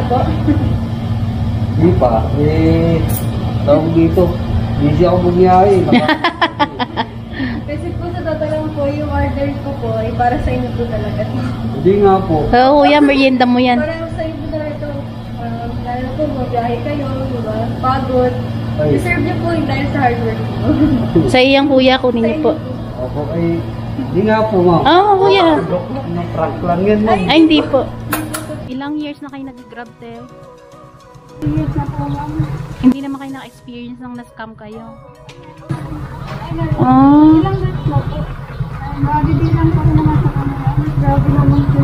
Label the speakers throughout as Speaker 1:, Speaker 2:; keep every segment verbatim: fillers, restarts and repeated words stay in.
Speaker 1: po?
Speaker 2: Hindi pa. Eh, tawag dito. Busy ako bumiyahe.
Speaker 1: Kasi po sa totoo lang po, yung order ko po ay para sa inyo po talaga.
Speaker 2: Hindi nga po.
Speaker 3: Oo, kuya, merienda mo yan.
Speaker 1: Para sa inyo po talaga ito. Um, lalo po, magbiyahe kayo, diba? Pagod.
Speaker 2: Ay.
Speaker 1: Deserve niyo po yung dahil sa hard work mo.
Speaker 3: Sa iyang kuya, kunin niyo po.
Speaker 2: Opo, ay, hindi nga po, ma'am.
Speaker 3: Oo, oh, kuya.
Speaker 2: Prank lang yan, ma'am.
Speaker 3: Ay, hindi po. Ilang years na kayo nag-grab, te?
Speaker 1: Years na po, ma'am.
Speaker 3: Hindi naman kayo na-experience nang na-scam kayo. Oh.
Speaker 1: Ilang years na po? Madidilang pa ko naman sa kanila. Grabe naman po.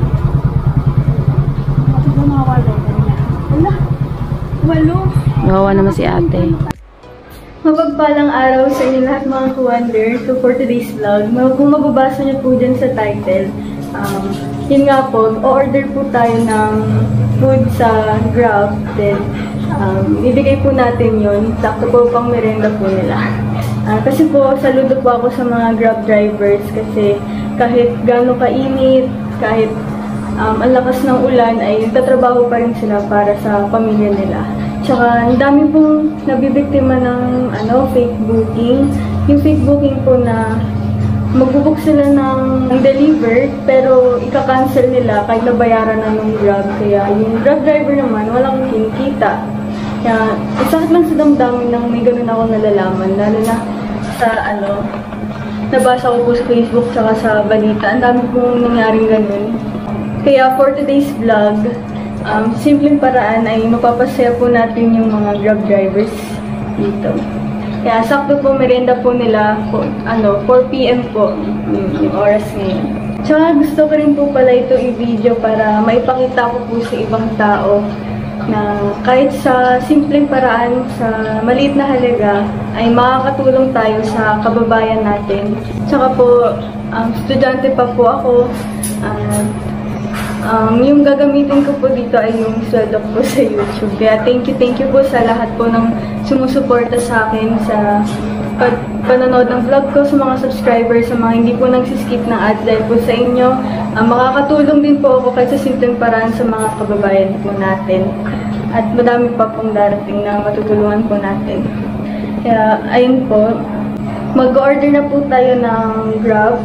Speaker 1: Kasi ba mga walo? Wala. Walo.
Speaker 3: Gawa naman si ate.
Speaker 1: Mapagpalang araw sa inyo lahat mga ka-wonder. So for today's vlog, kung mababasa niyo po dyan sa title, um, yun nga po, o-order po tayo ng food sa Grab. Then, um, ibigay po natin yun. Sakto po pang merenda po nila. Uh, kasi po, saludo po ako sa mga Grab drivers kasi kahit gano'ng kainit, kahit um, ang lakas ng ulan, ay nagtatrabaho pa rin sila para sa pamilya nila. Tsaka, ang dami pong nabibiktima ng ano, fake booking. Yung fake booking po na magbubook sila ng deliver, pero ika-cancel nila kahit nabayaran na ng Grab. Kaya yung Grab driver naman, walang kinikita. Kaya, isakit lang sa damdamin nang may ganun ako nalalaman. Lalo na sa, ano, nabasa ko po sa Facebook tsaka sa balita. Ang dami pong nangyaring ganun. Kaya, for today's vlog, Um, simpleng paraan ay mapapasaya po natin yung mga Grab drivers dito. Kaya sakto po merienda po nila po, ano, four P M po yung, yung oras ngayon. Tsaka gusto ko rin po pala ito i-video para maipakita ko po sa ibang tao na kahit sa simpleng paraan, sa maliit na halaga, ay makakatulong tayo sa kababayan natin. Tsaka po, um, estudyante pa po ako. Uh, Um, yung gagamitin ko po dito ay yung sweldo ko sa YouTube. Kaya thank you, thank you po sa lahat po ng sumusuporta sa akin sa pag panonood ng vlog ko, sa mga subscribers, sa mga hindi po nagsiskip ng ads dahil po sa inyo. Um, makakatulong din po ako kahit sa simpleng paraan sa mga kababayan po natin. At madami pa pong darating na matutulungan po natin. Kaya ayun po, mag-order na po tayo ng Grab.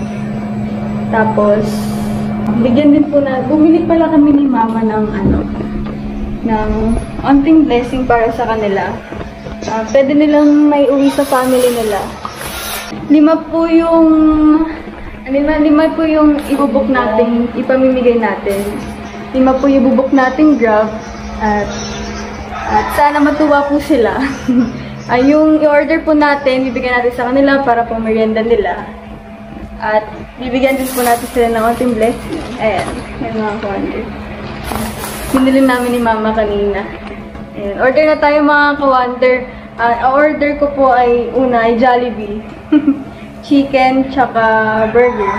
Speaker 1: Tapos, bigyan din po na, bumili pala kami ni Mama ng ano, ng onting blessing para sa kanila. Uh, pwede nilang may uwi sa family nila. Lima po yung, lima, lima po yung ibubuk natin, ipamimigay natin. Lima po yung ibubuk natin Grab. At, at sana matuwa po sila. uh, yung i-order po natin, bibigyan natin sa kanila para po merienda nila. At bibigyan din po natin sila ng konting blessing. Ayan, may mga ka-wonder. Binili namin ni Mama kanina. Ayan, order na tayo mga ka-wonder. Uh, order ko po ay una ay Jollibee. Chicken, tsaka burger.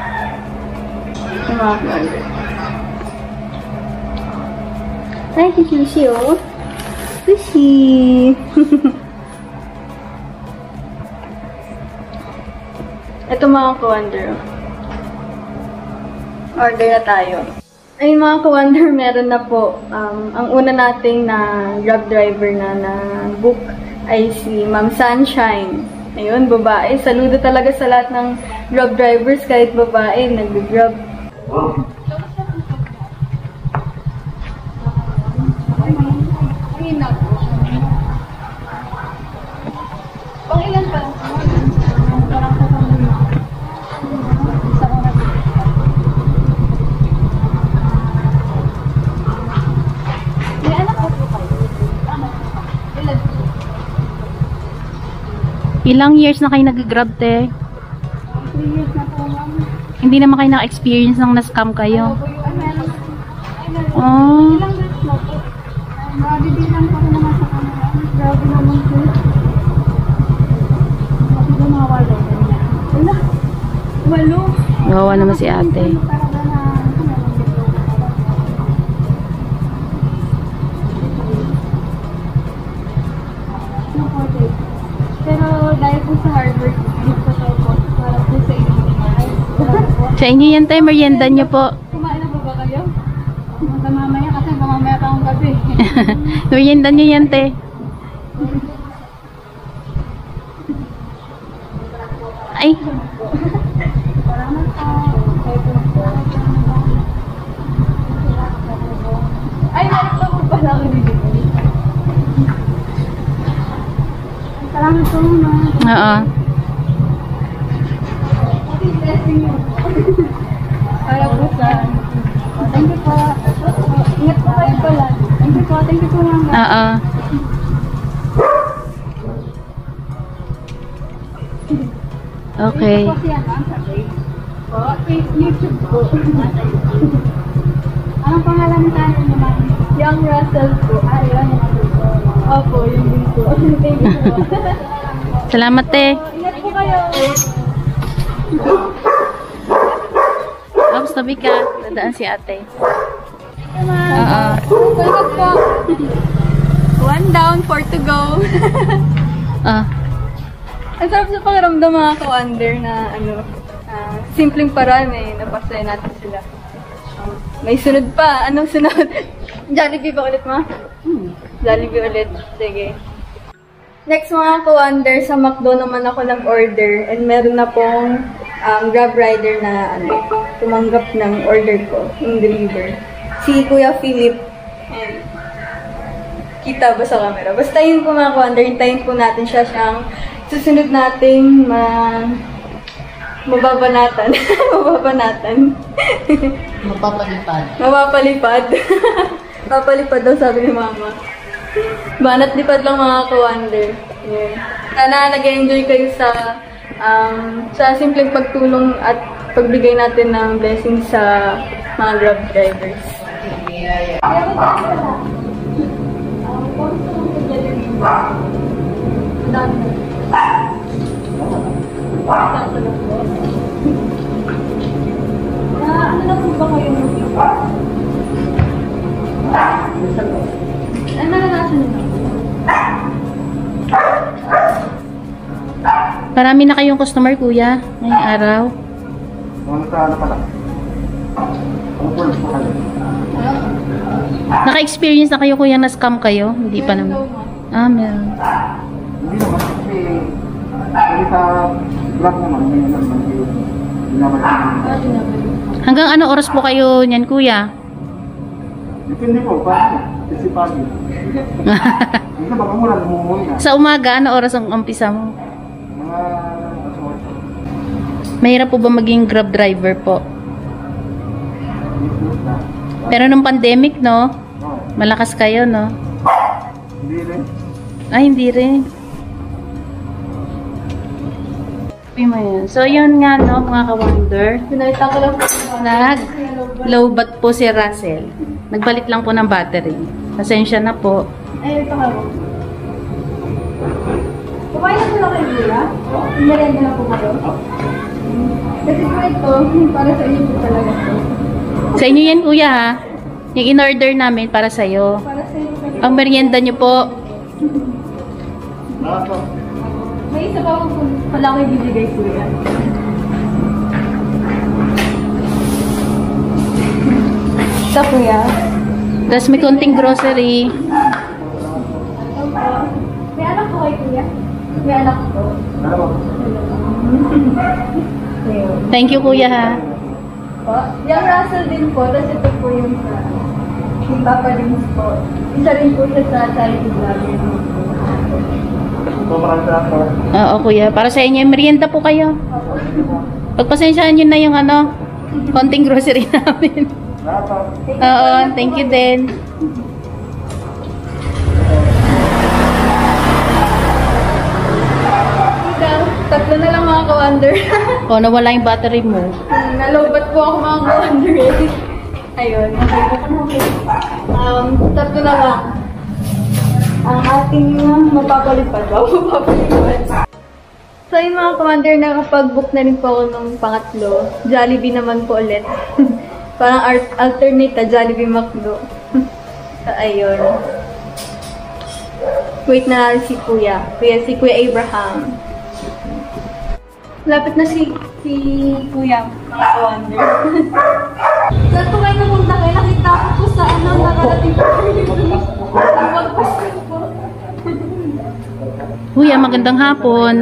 Speaker 1: May mga ka-wonder. Ay, si Sushi, oh. Sushi! Ito mga ka-wonder. Order na tayo. Ay mga ka-wonder, meron na po. Um, ang una nating na Grab driver na na-book ay si Ma'am Sunshine. Ayun, babae. Saludo talaga sa lahat ng Grab drivers, kahit babae, nag-grab. Pang ilan pa?
Speaker 3: Ilang years na kayo nag-grab, te?
Speaker 1: three years na po, ma'am.
Speaker 3: Hindi naman kayo na-experience nang na-scam kayo. Oh.
Speaker 1: Ilang years na po? Madidilang pa ko naman sa kanila. Grabe naman po. Kasi ba mga walo? Wala. Walo.
Speaker 3: Gawa naman si ate.
Speaker 1: Pero dahil po sa hard work, dito sa po, para po sa inyo.
Speaker 3: Sa inyo yan, tayo, merienda nyo po.
Speaker 1: Kumain na po ba kayo? Mga mama mamaya kasi mamaya pa akong gabi.
Speaker 3: Merienda nyo yan, te. Ay.
Speaker 1: Ay, meron pa po pala ako dito. Salamat po, ma.
Speaker 3: Oo.
Speaker 1: Para po sa... Thank you po. Ingat po kayo pala. Thank you po. Thank you po, mama.
Speaker 3: Oo. Okay.
Speaker 1: Po siya, ma'am, sa page. Po, page YouTube po. Anong pangalan ni channel niyo, ma'am? Young Russell po. Ah, yun. Opo, yun din po. Thank you po.
Speaker 3: Salamat, te.
Speaker 1: Ingat po kayo.
Speaker 3: Ops, tabi ka. Dadaan si ate.
Speaker 1: Oo. Salamat po. One down, four to go.
Speaker 3: Ah.
Speaker 1: Ang sarap sa pakiramdam mga ka-wonder na ano, uh, simpleng paraan eh, napasaya natin sila. Um, may sunod pa. Anong sunod? Jollibee ba ulit, ma? Hmm. Jollibee ulit. Sige. Next mga ka-wonder, sa McDo naman ako nag-order and meron na pong um, Grab rider na ano, tumanggap ng order ko, yung deliver. Si Kuya Philip. And, kita ba sa camera? Basta yun po mga ka-wonder, hintayin po natin siya siyang susunod nating ma... mababanatan. mababanatan.
Speaker 2: Mapapalipad.
Speaker 1: Mapapalipad. Mapapalipad daw sabi ni mama. Banat lipad lang mga ka-wonder. Yeah. Sana nag-enjoy kayo sa um, sa simpleng pagtulong at pagbigay natin ng blessing sa mga Grab drivers. Ah, ano na po ba kayo mag-iwa? Ano naranasan nyo?
Speaker 3: Marami na kayong customer, kuya, ngayong araw.
Speaker 2: Ano sa ano pala? Ano po lang pa kayo?
Speaker 3: Naka-experience na kayo, kuya, na-scam kayo? Hindi pa naman. Ah, meron.
Speaker 2: Hindi naman kasi kasi sa vlog naman may naman hindi naman
Speaker 3: Hanggang ano oras po kayo niyan, kuya?
Speaker 2: depende po pa kasi pagi. Hindi ba kamo lang umuwi na?
Speaker 3: Sa umaga, ano oras ang umpisa mo?
Speaker 2: Mga aswat.
Speaker 3: Mahirap po ba maging Grab driver po? Pero nung pandemic, no?
Speaker 2: Oh,
Speaker 3: Malakas kayo, no?
Speaker 2: hindi rin.
Speaker 3: Ay, hindi rin. So, yun nga, no, mga ka-wonder.
Speaker 1: Pinalita ko lang po.
Speaker 3: Nag lowbat po si Russell. Nagbalit lang po ng battery. Pasensya na po.
Speaker 1: Ay, ito nga po. Kumain na po lang kayo, Kuya? Merenda na po kayo? Kasi po ito, para sa inyo po talaga po.
Speaker 3: Sa inyo yan, kuya, ha? Yung in-order namin para sa'yo.
Speaker 1: Para sa inyo po.
Speaker 3: Ang merienda nyo po.
Speaker 2: Nako.
Speaker 1: May isa pa po pala ko ibibigay, Kuya. Ito, Kuya.
Speaker 3: Tapos may konting grocery.
Speaker 1: Ito po. May anak po kayo, Kuya? May anak po.
Speaker 2: Ano ba?
Speaker 1: Ayun.
Speaker 3: Thank you, kuya, ha?
Speaker 1: Po. Yung Russell din po, tapos ito po yung sa yung Papa Dins po. Isa rin po siya sa charity vlogger.
Speaker 2: Ito marami sa ako.
Speaker 3: Oo, kuya. Para sa inyo, merienda po kayo. Pagpasensyaan nyo na yung ano, konting grocery namin.
Speaker 2: Nako.
Speaker 3: Oo, thank you din.
Speaker 1: Ikaw, tatlo na lang mga ka-wonder.
Speaker 3: O, nawala yung battery mo.
Speaker 1: Nalobat po ako mga ka-wonder eh. Ayun. Um, tatlo na lang. Ang ating mapapalipad ba? Mapapalipad. So yung mga commander, nakapag-book na rin po ako ng pangatlo. Jollibee naman po ulit. Parang alternate na Jollibee McDo. So ayun. Wait na natin si Kuya. Kuya, si Kuya Abraham. Lapit na si, si Kuya, mga commander. Saan po kayo napunta kayo? Nakita ko po sa ano, nakarating po. Magpas po.
Speaker 3: Kuya, magandang hapon.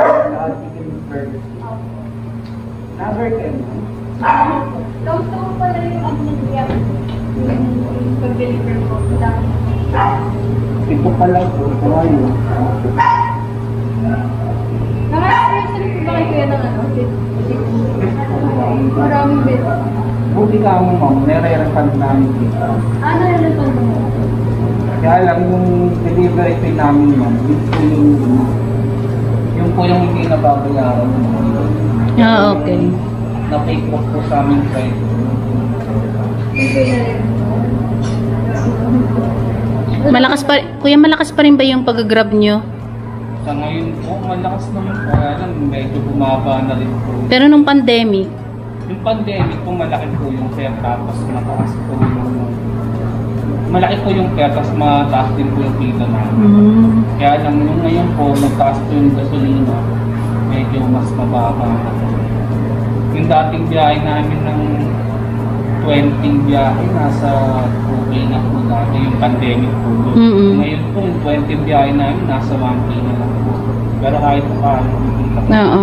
Speaker 1: Kamusta mo pala yung ano niya? Yung pag-deliver po.
Speaker 2: Ito pala po, kawayo.
Speaker 1: Naka-experience na rin po ba kayo kuya ng ano? Maraming bit.
Speaker 2: Buti ka mo ma'am, nire-refund namin dito.
Speaker 1: Ah, nare-refund mo?
Speaker 2: Kaya lang yung delivery fee namin ma'am, yun po yung, yung po yung hindi nababayaran.
Speaker 3: Ah, okay.
Speaker 2: Na-take off po sa amin side.
Speaker 1: Okay na rin.
Speaker 3: Malakas pa, kuya, malakas pa rin ba yung pag-grab nyo?
Speaker 2: Sa ngayon po, malakas naman po. Kaya lang, medyo bumaba na rin po.
Speaker 3: Pero nung pandemic,
Speaker 2: Yung pandemic po, malaki po yung fare, tapos mataas po yung... Malaki po yung fare, tapos mataas din po yung pila namin.
Speaker 3: mm,
Speaker 2: Kaya lang, yung ngayon po, nagtaas po yung gasolina, medyo mas mababa. Yung dating biyahe namin ng twenty biyahe, nasa okay na po dati, yung pandemic po.
Speaker 3: Mm-mm.
Speaker 2: Ngayon po, yung twenty biyahe namin, nasa one K na lang po. Pero kahit po paano, hindi pa po.
Speaker 3: oo.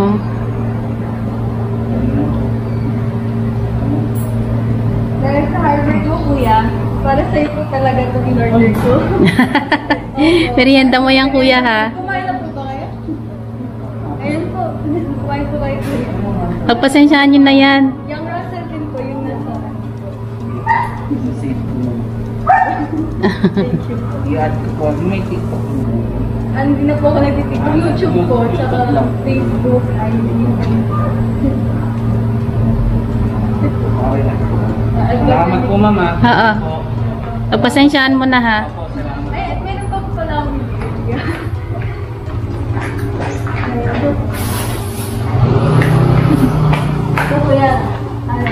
Speaker 1: Dahil sa Harvard mo, kuya, para sa'yo po talaga itong in-order ko.
Speaker 3: Merienda mo yan, kuya, ha?
Speaker 1: Kumain na po ba kayo? Ayun po, kumain po kayo kuya.
Speaker 3: Pagpasensyaan nyo na yan.
Speaker 1: Yung Russell din po, yung nasa...
Speaker 2: Safe po.
Speaker 1: Thank you po.
Speaker 2: I-add ko po, may TikTok po.
Speaker 1: Ano din na po ako nagtitig. YouTube po, tsaka Facebook, I D.
Speaker 2: Okay na. Salamat po, mama.
Speaker 3: Oo. Pagpasensyaan mo na, ha?
Speaker 2: Opo, salamat.
Speaker 1: Ay, at meron pa po pala akong video. So, kuya, ano,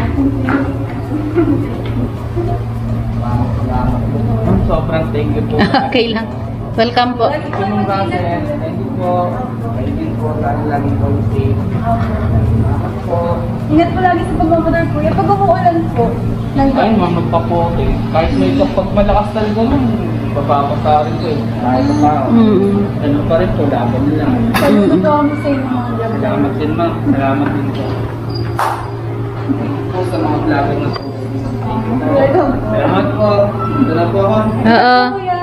Speaker 2: Salamat po. Ma'am, sobrang thank you po.
Speaker 3: Okay lang. Welcome po.
Speaker 2: Thank you, Ma'am Russell. Thank you po. Thank you po. Lagi lagi po safe. Salamat po.
Speaker 1: ingat po lagi sa pagmamotor kuya. Pag umuulan po, ng
Speaker 2: Ayun, ma'am, magpapote. Kahit may kapag malakas talaga nun, bababasa rin ko eh. Kahit pa pa.
Speaker 3: Mm.
Speaker 2: Ano pa rin po, laban lang.
Speaker 1: Saludo po kami sa inyo mga vlog.
Speaker 2: Salamat din, ma'am. Salamat din po. Thank you po sa mga vlogger na po.
Speaker 1: Welcome.
Speaker 2: Salamat po. Ito na po ako.
Speaker 3: Oo.
Speaker 1: Kuya,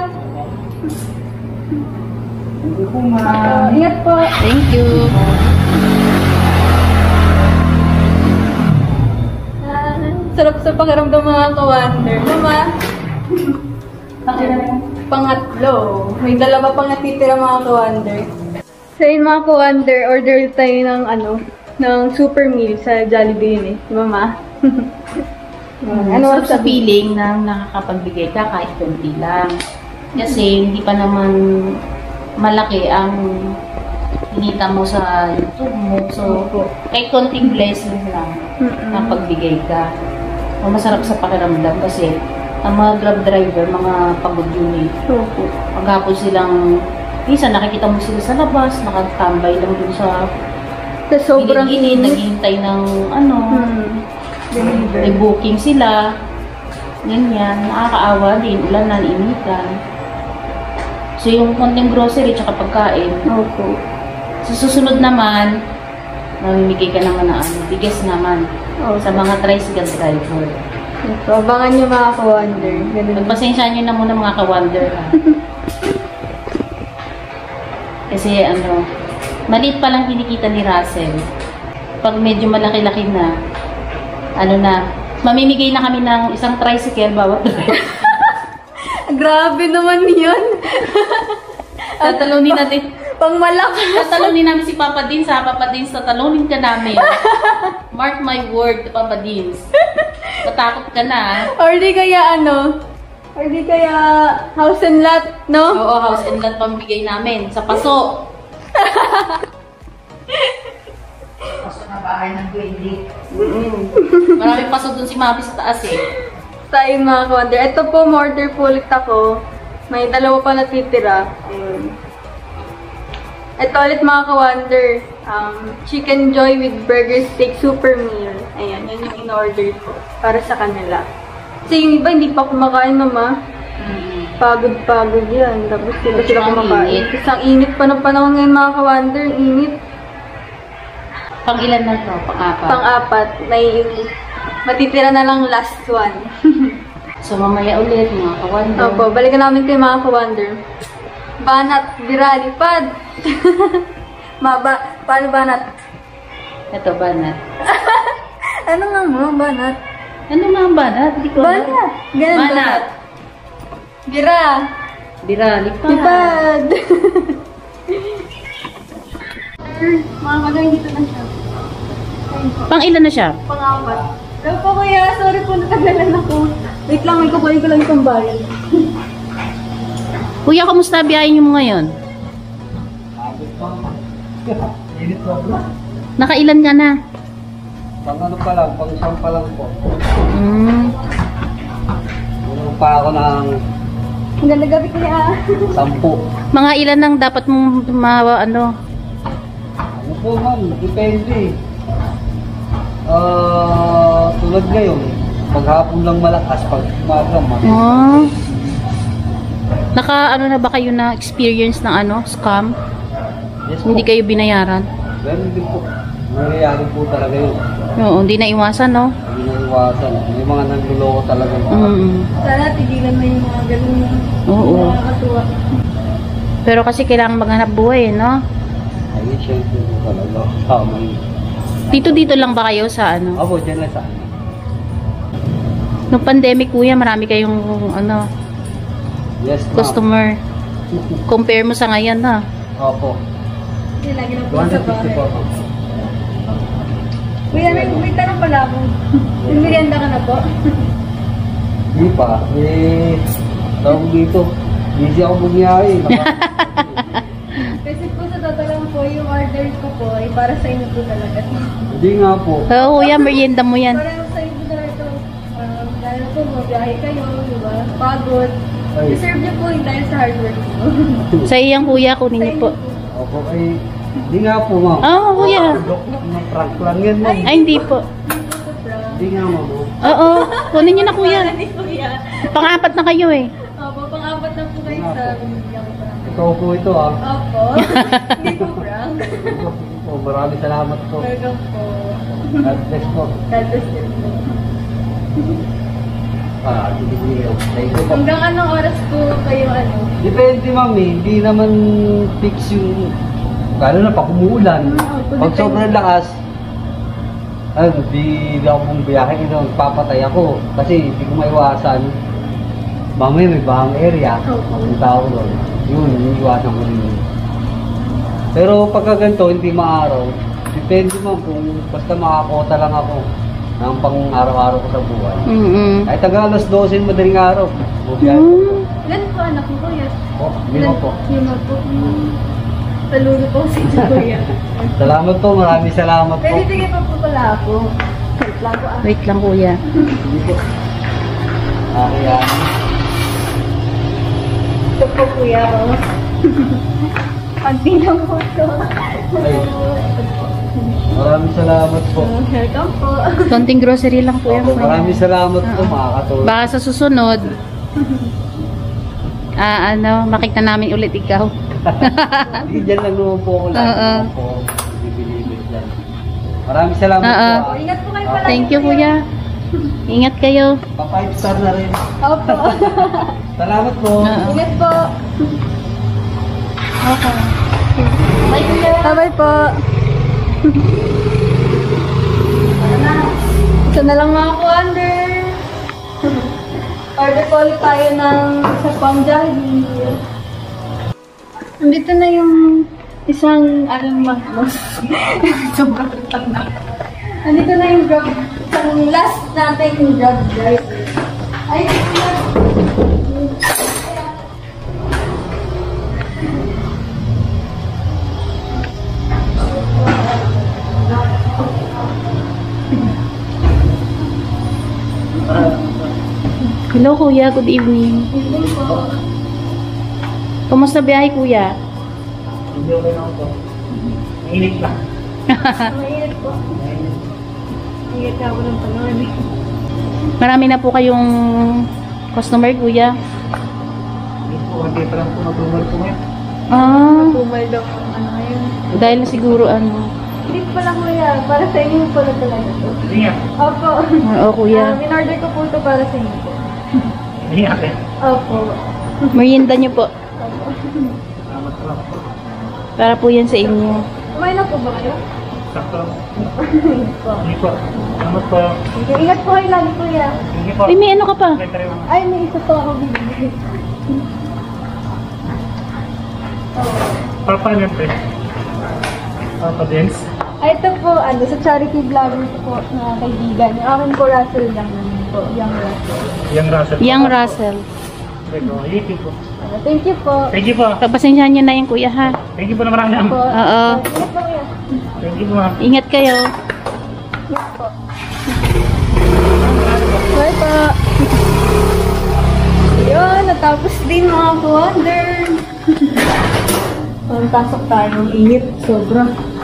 Speaker 2: Thank you po,
Speaker 1: uh,
Speaker 2: ma'am.
Speaker 1: ingat po.
Speaker 3: Thank you.
Speaker 1: Ah, sarap sa pakiramdam mga ka-wonder. Mama, pangatlo. May dalawa pang natitira mga ka-wonder. So yun mga ka-wonder, order tayo ng ano, ng super meal sa Jollibee yun eh. Di ba ma?
Speaker 3: Ano sa feeling na nakakapagbigay ka kahit konti lang. Kasi hindi pa naman malaki ang kinita mo sa YouTube mo. So, kahit konting blessing lang nakapagbigay ka. Masarap sa pakiramdam kasi ang mga grab driver, mga pagod yun eh.
Speaker 1: Opo.
Speaker 3: Paghapon silang, minsan nakikita mo sila sa labas, nakatambay lang dun sa
Speaker 1: Sa sobrang
Speaker 3: gilid-gilid,
Speaker 1: init.
Speaker 3: naghihintay ng ano,
Speaker 1: Hmm. Deliver.
Speaker 3: may booking sila. Ganyan, nakakaawa din, ulan na, initan. So yung konting grocery tsaka pagkain.
Speaker 1: Opo.
Speaker 3: Sa susunod naman, mamimigay ka naman na ano, bigas naman
Speaker 1: Opo.
Speaker 3: sa mga tricycle driver.
Speaker 1: Ito, abangan nyo mga ka-wonder. Ganun.
Speaker 3: Pagpasensyaan nyo na muna mga ka-wonder ha. Kasi ano, maliit pa lang kinikita ni Russell. Pag medyo malaki-laki na, ano na, mamimigay na kami ng isang tricycle bawat driver.
Speaker 1: Grabe naman yun.
Speaker 3: Tatalunin natin.
Speaker 1: Pang malakas.
Speaker 3: Tatalunin namin si Papa Dins ha. Papa Dins, tatalunin ka namin. Mark my word, Papa Dins. Matakot ka na ha.
Speaker 1: Or di kaya ano, or di kaya house and lot, no?
Speaker 3: Oo, house and lot pambigay namin. Sa paso. Paso na bahay ng twenty. Maraming paso dun si Mami sa taas eh.
Speaker 1: Tayo mga ka-wonder. Ito po, order po ulit ako. May dalawa pa natitira. Ayun. Ito ulit mga ka-wonder. Um, Chicken Joy with Burger Steak Super Meal. Ayan, yun yung in-order ko. Para sa kanila. Kasi yung iba hindi pa kumakain, mama. Pagod-pagod yan. Tapos di pa sila kumakain. Kasi ang init pa ng panahon ngayon, mga ka-wonder. Init.
Speaker 3: Pang ilan na to? Pang-apat?
Speaker 1: Pang-apat. May matitira na lang last one.
Speaker 3: So, mamaya ulit, mga ka-wonder.
Speaker 1: Opo, balikan namin kayo, mga ka-wonder. Banat, biralipad. Maba, paano banat?
Speaker 3: Ito, banat.
Speaker 1: Ano nga mo, banat?
Speaker 3: Ano nga ang banat? Hindi ko alam.
Speaker 1: Banat. Ganun,
Speaker 3: Banat.
Speaker 1: Bira.
Speaker 3: Bira, lipad.
Speaker 1: Lipad. Mga magaling dito na siya. Ayun po.
Speaker 3: Pang ilan na siya?
Speaker 1: Pang-apat. Hello po kuya, sorry po natagalan ako. Wait lang, may kukunin ko lang itong bayan.
Speaker 3: Kuya, kamusta biyahe niyo mo ngayon?
Speaker 2: Abot pa. Init pa ba?
Speaker 3: Nakailan ka na?
Speaker 2: Pang ano pa lang, pang isang pa lang po.
Speaker 3: Hmm.
Speaker 2: Meron pa ako ng
Speaker 1: Ang ganda gabi kuya.
Speaker 2: sampu.
Speaker 3: Mga ilan ang dapat mong ma, ano?
Speaker 2: Ano po ma'am, depende. Ah, tulad ngayon, paghapon lang malakas, pag umaga malakas.
Speaker 3: Oh. Naka, ano na ba kayo na experience ng ano, scam?
Speaker 2: Yes po.
Speaker 3: Hindi kayo binayaran?
Speaker 2: Meron din po. Nangyayari po talaga yun.
Speaker 3: Oo, hindi na iwasan, no?
Speaker 2: Hindi na iwasan. May mga nanluloko talaga.
Speaker 3: Mm.
Speaker 1: Sana tigilan na yung mga ganun.
Speaker 3: Oo.
Speaker 1: Nakakatuwa.
Speaker 3: Pero kasi kailangan maghanap buhay, eh, no?
Speaker 2: Ay, syempre po talaga. Tama yun.
Speaker 3: Dito-dito lang ba kayo sa ano?
Speaker 2: Ako, dyan lang sa akin.
Speaker 3: Nung pandemic, kuya, marami kayong, ano,
Speaker 2: Yes, ma'am.
Speaker 3: customer. Compare mo sa ngayon, na.
Speaker 2: Opo.
Speaker 1: Hindi, lagi na po
Speaker 2: one
Speaker 1: sa
Speaker 2: fifty po.
Speaker 1: bahay. Kuya, may, may tanong pala ako. Yung merienda ka na po?
Speaker 2: Hindi pa. Eh, tawag dito. Busy ako bumiyahe.
Speaker 1: Kasi po sa totoo lang po, yung order ko po ay para sa inyo po talaga.
Speaker 2: Hindi nga po.
Speaker 3: Oo, kuya, merienda mo yan.
Speaker 1: Para sa inyo po talaga. Um, dahil po, mabiyahe kayo, di ba? Pagod.
Speaker 2: Ay.
Speaker 1: Deserve niyo po yung dahil sa hard work mo.
Speaker 3: Sa iyang kuya, kunin niyo po.
Speaker 2: Opo, ay, hindi nga po, ma'am.
Speaker 3: Oo, kuya.
Speaker 2: Mga prank lang yan, ma'am.
Speaker 3: Ay, hindi po.
Speaker 2: Hindi nga, ma'am.
Speaker 3: Oo, kunin niyo na, kuya.
Speaker 1: Hindi kuya.
Speaker 3: Pang-apat na kayo, eh.
Speaker 1: Opo, pang-apat na po kayo sa binigyan ko prank.
Speaker 2: Ikaw po ito, ah.
Speaker 1: Opo. Hindi po prank.
Speaker 2: Oh, maraming salamat po.
Speaker 1: Welcome po.
Speaker 2: God bless po.
Speaker 1: God bless you po.
Speaker 2: Ah, sige. Thank you po.
Speaker 1: Hanggang anong oras po kayo ano?
Speaker 2: Depende, ma'am, eh. Hindi naman fix yung... Lalo na pag umuulan.
Speaker 1: Mm,
Speaker 2: Pag
Speaker 1: depende.
Speaker 2: sobrang lakas, ano, di, di ako mong biyahe, ino, papatay ako. Kasi hindi ko maiwasan. Mamaya may bahang area.
Speaker 1: Opo.
Speaker 2: Ang tao doon. Yun, iniiwasan ko rin yun. Pero pagka ganito, hindi maaraw. Depende, ma'am, kung basta makakota lang ako ng pang araw-araw ko sa buhay.
Speaker 3: Mm-mm.
Speaker 2: Kahit taga alas dose madaling araw. Bubiyahe ko.
Speaker 3: Mm.
Speaker 1: Ilan po anak mo kuya?
Speaker 2: Oh, lima po.
Speaker 1: Lima po. Saludo po si kuya.
Speaker 2: Salamat po, maraming salamat po.
Speaker 1: Pwede bigyan pa po pala ako. Wait lang po ah.
Speaker 3: Wait lang, kuya.
Speaker 2: Hindi po. Ah, kaya,
Speaker 1: Ito po kuya. Oh. Pagdi lang po ito.
Speaker 2: Ay. Maraming salamat po.
Speaker 1: Welcome po.
Speaker 3: Konting grocery lang, kuya.
Speaker 2: Opo, maraming salamat po,
Speaker 3: Oo.
Speaker 2: makakatulong.
Speaker 3: Baka sa susunod, ah, ano, makita namin ulit ikaw.
Speaker 2: Hindi, dyan lang naman po ako lagi.
Speaker 3: Oo.
Speaker 2: Po, bibilibig dyan. Maraming salamat
Speaker 3: Oo.
Speaker 2: po. ah.
Speaker 1: Ingat po kayo pala.
Speaker 3: Thank you, kuya. Ingat kayo.
Speaker 2: Pa five star na rin.
Speaker 1: Opo.
Speaker 2: Salamat po.
Speaker 3: Oo.
Speaker 1: Ingat po.
Speaker 3: Okay.
Speaker 1: Bye kuya. Bye po. Ito na lang mga ku-under. Order po ulit tayo ng sa Pangjahi. Nandito na yung isang alam magmos. Sobrang tanda. Nandito na yung grab. Isang last natin yung grab driver. Ay,
Speaker 3: Hello, kuya. Good evening.
Speaker 1: evening po.
Speaker 3: Kumusta biyahe, kuya?
Speaker 2: Hindi okay na ako. Mainit lang.
Speaker 1: Mainit po. Ingat ka ako ng panahon.
Speaker 3: Marami na po kayong customer, kuya.
Speaker 2: Hindi po, hindi pa lang po mag-rumor po ngayon.
Speaker 3: Ah,
Speaker 1: Tumal daw ang ano ngayon.
Speaker 3: dahil siguro ano.
Speaker 1: Hindi pala kuya, para sa inyo po na talaga to.
Speaker 2: Hindi nga.
Speaker 1: Opo.
Speaker 3: Oo, kuya.
Speaker 1: Um, in-order ko po ito para sa inyo po.
Speaker 2: Hindi nga. eh.
Speaker 1: Opo.
Speaker 3: Merienda nyo po.
Speaker 1: Opo.
Speaker 2: Salamat po.
Speaker 3: Para po yan sa inyo.
Speaker 1: Kumain na po ba kayo?
Speaker 2: Sakto.
Speaker 1: po.
Speaker 2: Hindi po. Salamat po.
Speaker 1: Sige, ingat po kayo lagi kuya.
Speaker 2: Hindi po.
Speaker 3: Uy, may ano ka pa?
Speaker 1: Ay, may isa po ako bibigay.
Speaker 2: Papa niya po. Papa Dance.
Speaker 1: Ay, ito po, ano, sa charity vloggers po na kaibigan. Yung akin po, Russell lang naman po. Young Russell.
Speaker 2: Young Russell.
Speaker 3: Young Russell.
Speaker 2: Thank you po.
Speaker 1: Ano, thank you po.
Speaker 2: Thank you po.
Speaker 3: Pagpasensyahan nyo na yung kuya, ha?
Speaker 2: Thank you po na marami.
Speaker 1: Po.
Speaker 3: Oo.
Speaker 1: Ingat po kuya.
Speaker 2: Thank you po ma'am.
Speaker 3: Ingat kayo.
Speaker 1: Ingat po. Bye po. Yun, natapos din mga ka-wonder. Ang pasok tayo ng init. Sobra.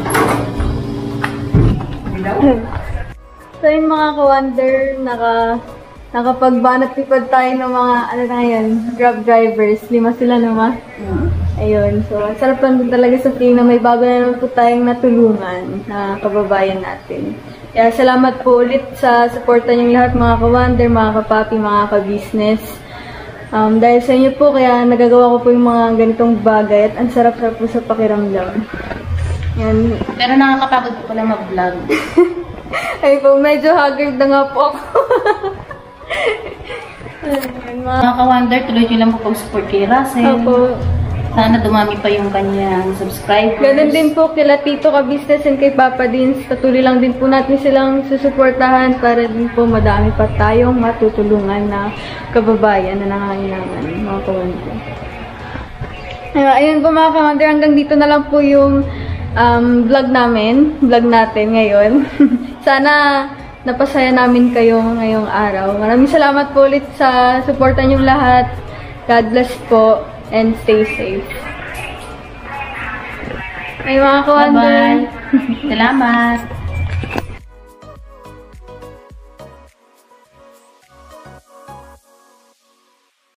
Speaker 1: So yun mga ka-wonder, naka, nakapagbanat tipad tayo ng mga, ano na yan, Grab drivers. Lima sila naman. Ayun, so ang sarap lang din talaga sa feeling na may bago na naman po tayong natulungan na kababayan natin. Kaya salamat po ulit sa suporta niyong lahat mga ka-wonder, mga kapapi, mga ka-business. Um, dahil sa inyo po, kaya nagagawa ko po yung mga ganitong bagay at ang sarap-sarap po sa pakiramdam. Yan.
Speaker 3: Pero nakakapagod po pala mag-vlog.
Speaker 1: Ay po, medyo haggard na nga po ako. Ayun, mga...
Speaker 3: Mga ka-wonder, tuloy nyo lang po pag-support kay Russell.
Speaker 1: Opo.
Speaker 3: Sana dumami pa yung kanyang subscribers.
Speaker 1: Ganun din po kila Tito Ka-Business and kay Papa Dins. Patuloy lang din po natin silang susuportahan para din po madami pa tayong matutulungan na kababayan na nangangailangan, mga ka-wonder. Ayun po mga ka-wonder, hanggang dito na lang po yung um, vlog namin, vlog natin ngayon. Sana napasaya namin kayo ngayong araw. Maraming salamat po ulit sa suporta niyong lahat. God bless po. And stay safe. Ay mga ka-wonder.
Speaker 3: Bye-bye. Salamat.